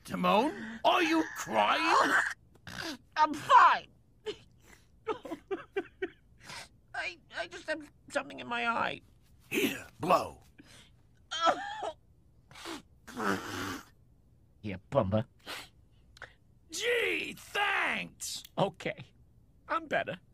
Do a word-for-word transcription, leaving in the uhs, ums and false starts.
Timon, are you crying? I'm fine. I I just have something in my eye. Here, blow. Here, Pumbaa. Gee, thanks. Okay, I'm better.